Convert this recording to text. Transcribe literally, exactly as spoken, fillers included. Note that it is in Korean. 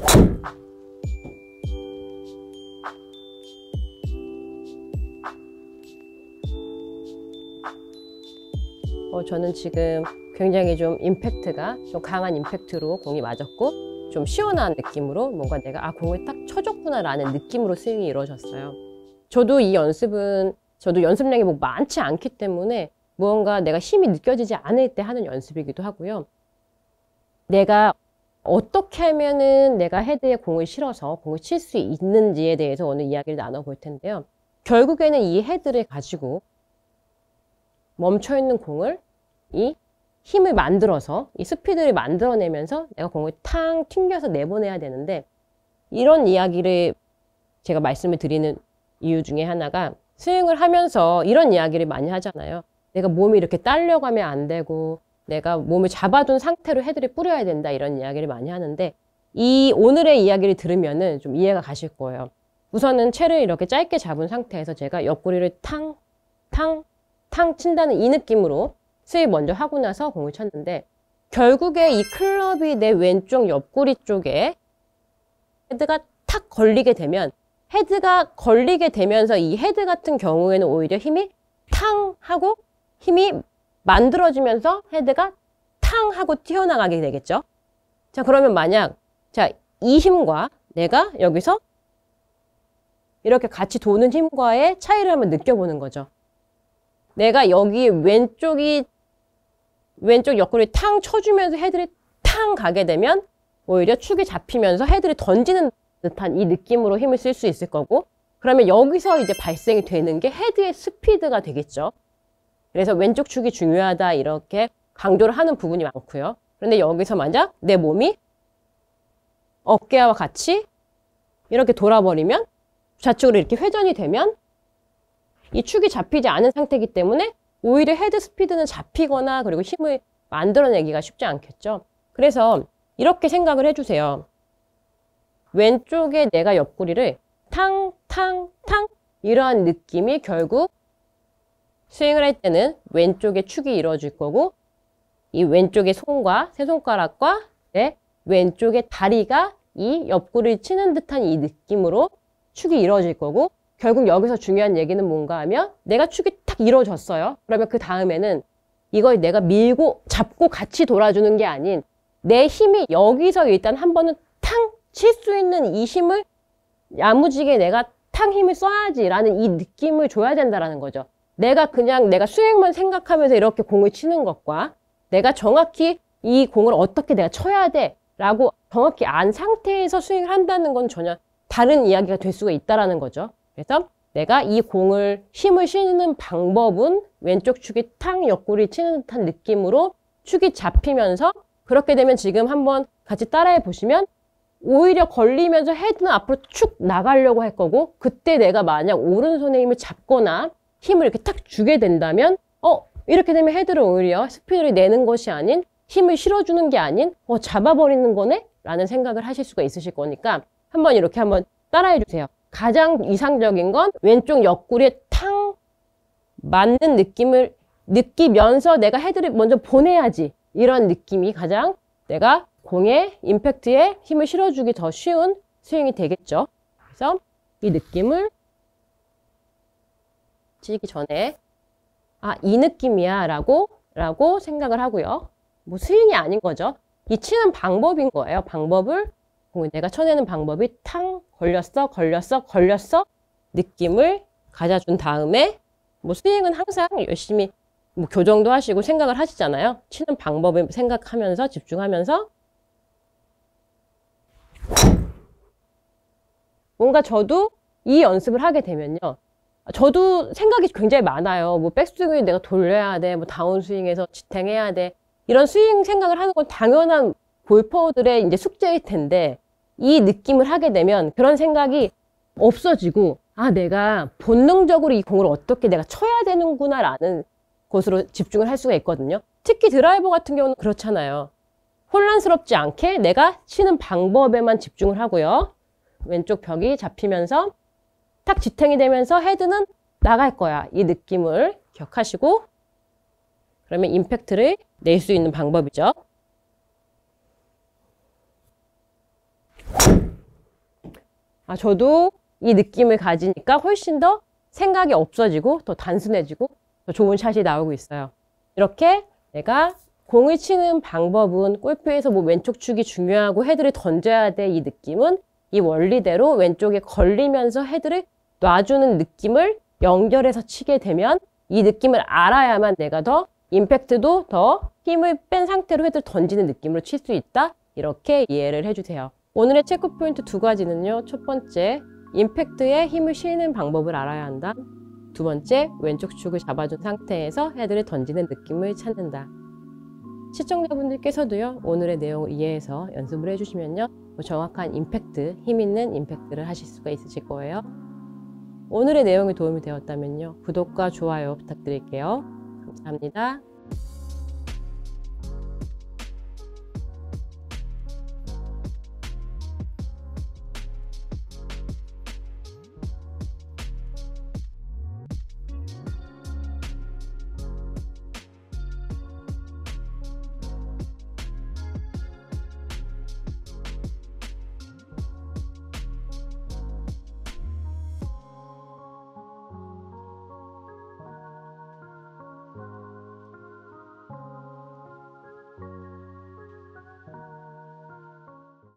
어, 저는 지금 굉장히 좀 임팩트가 좀 강한 임팩트로 공이 맞았고 좀 시원한 느낌으로 뭔가 내가 아 공을 딱 쳐줬구나 라는 느낌으로 스윙이 이루어졌어요. 저도 이 연습은 저도 연습량이 뭐 많지 않기 때문에 무언가 내가 힘이 느껴지지 않을 때 하는 연습이기도 하고요. 내가 어떻게 하면은 내가 헤드에 공을 실어서 공을 칠 수 있는지에 대해서 오늘 이야기를 나눠볼 텐데요. 결국에는 이 헤드를 가지고 멈춰있는 공을 이 힘을 만들어서 이 스피드를 만들어내면서 내가 공을 탕 튕겨서 내보내야 되는데, 이런 이야기를 제가 말씀을 드리는 이유 중에 하나가 스윙을 하면서 이런 이야기를 많이 하잖아요. 내가 몸이 이렇게 딸려가면 안 되고 내가 몸을 잡아둔 상태로 헤드를 뿌려야 된다, 이런 이야기를 많이 하는데 이 오늘의 이야기를 들으면은 좀 이해가 가실 거예요. 우선은 채를 이렇게 짧게 잡은 상태에서 제가 옆구리를 탕, 탕, 탕 친다는 이 느낌으로 스윙 먼저 하고 나서 공을 쳤는데, 결국에 이 클럽이 내 왼쪽 옆구리 쪽에 헤드가 탁 걸리게 되면, 헤드가 걸리게 되면서 이 헤드 같은 경우에는 오히려 힘이 탕 하고 힘이 만들어지면서 헤드가 탕 하고 튀어나가게 되겠죠. 자, 그러면 만약 자, 이 힘과 내가 여기서 이렇게 같이 도는 힘과의 차이를 한번 느껴보는 거죠. 내가 여기 왼쪽이 왼쪽 옆구리 탕 쳐주면서 헤드를 탕 가게 되면 오히려 축이 잡히면서 헤드를 던지는 듯한 이 느낌으로 힘을 쓸 수 있을 거고, 그러면 여기서 이제 발생이 되는 게 헤드의 스피드가 되겠죠. 그래서 왼쪽 축이 중요하다 이렇게 강조를 하는 부분이 많고요. 그런데 여기서 만약 내 몸이 어깨와 같이 이렇게 돌아버리면, 좌측으로 이렇게 회전이 되면 이 축이 잡히지 않은 상태이기 때문에 오히려 헤드 스피드는 잡히거나 그리고 힘을 만들어내기가 쉽지 않겠죠. 그래서 이렇게 생각을 해주세요. 왼쪽에 내가 옆구리를 탕, 탕, 탕 이러한 느낌이 결국 스윙을 할 때는 왼쪽에 축이 이루어질 거고, 이 왼쪽의 손과 세 손가락과 내 왼쪽의 다리가 이 옆구리를 치는 듯한 이 느낌으로 축이 이루어질 거고, 결국 여기서 중요한 얘기는 뭔가 하면 내가 축이 탁 이루어졌어요. 그러면 그 다음에는 이걸 내가 밀고 잡고 같이 돌아주는 게 아닌 내 힘이 여기서 일단 한 번은 탕 칠 수 있는 이 힘을 야무지게 내가 탕 힘을 써야지라는 이 느낌을 줘야 된다라는 거죠. 내가 그냥 내가 스윙만 생각하면서 이렇게 공을 치는 것과 내가 정확히 이 공을 어떻게 내가 쳐야 돼 라고 정확히 안 상태에서 스윙을 한다는 건 전혀 다른 이야기가 될 수가 있다라는 거죠. 그래서 내가 이 공을 힘을 실는 방법은 왼쪽 축이 탕 옆구리 치는 듯한 느낌으로 축이 잡히면서, 그렇게 되면 지금 한번 같이 따라해 보시면 오히려 걸리면서 헤드는 앞으로 축 나가려고 할 거고, 그때 내가 만약 오른손에 힘을 잡거나 힘을 이렇게 탁 주게 된다면 어 이렇게 되면 헤드를 오히려 스피드를 내는 것이 아닌 힘을 실어주는 게 아닌 어 잡아버리는 거네? 라는 생각을 하실 수가 있으실 거니까 한번 이렇게 한번 따라해 주세요. 가장 이상적인 건 왼쪽 옆구리에 탕 맞는 느낌을 느끼면서 내가 헤드를 먼저 보내야지, 이런 느낌이 가장 내가 공에 임팩트에 힘을 실어주기 더 쉬운 스윙이 되겠죠. 그래서 이 느낌을 치기 전에 아, 이 느낌이야 라고 라고 생각을 하고요. 뭐 스윙이 아닌 거죠. 이 치는 방법인 거예요. 방법을 공을 내가 쳐내는 방법이 탕 걸렸어 걸렸어 걸렸어 느낌을 가져준 다음에, 뭐 스윙은 항상 열심히 뭐 교정도 하시고 생각을 하시잖아요. 치는 방법을 생각하면서 집중하면서 뭔가 저도 이 연습을 하게 되면요, 저도 생각이 굉장히 많아요. 뭐 백스윙을 내가 돌려야 돼, 뭐 다운스윙에서 지탱해야 돼, 이런 스윙 생각을 하는 건 당연한 골퍼들의 이제 숙제일 텐데, 이 느낌을 하게 되면 그런 생각이 없어지고 아 내가 본능적으로 이 공을 어떻게 내가 쳐야 되는구나 라는 것으로 집중을 할 수가 있거든요. 특히 드라이버 같은 경우는 그렇잖아요. 혼란스럽지 않게 내가 치는 방법에만 집중을 하고요. 왼쪽 벽이 잡히면서 탁 지탱이 되면서 헤드는 나갈 거야, 이 느낌을 기억하시고, 그러면 임팩트를 낼 수 있는 방법이죠. 아, 저도 이 느낌을 가지니까 훨씬 더 생각이 없어지고 더 단순해지고 더 좋은 샷이 나오고 있어요. 이렇게 내가 공을 치는 방법은 골프에서 뭐 왼쪽 축이 중요하고 헤드를 던져야 돼 이 느낌은 이 원리대로 왼쪽에 걸리면서 헤드를 놔주는 느낌을 연결해서 치게 되면 이 느낌을 알아야만 내가 더 임팩트도 더 힘을 뺀 상태로 헤드를 던지는 느낌으로 칠 수 있다. 이렇게 이해를 해주세요. 오늘의 체크 포인트 두 가지는요. 첫 번째, 임팩트에 힘을 실는 방법을 알아야 한다. 두 번째, 왼쪽 축을 잡아준 상태에서 헤드를 던지는 느낌을 찾는다. 시청자분들께서도요. 오늘의 내용을 이해해서 연습을 해주시면요. 정확한 임팩트, 힘 있는 임팩트를 하실 수가 있으실 거예요. 오늘의 내용이 도움이 되었다면요. 구독과 좋아요 부탁드릴게요. 감사합니다.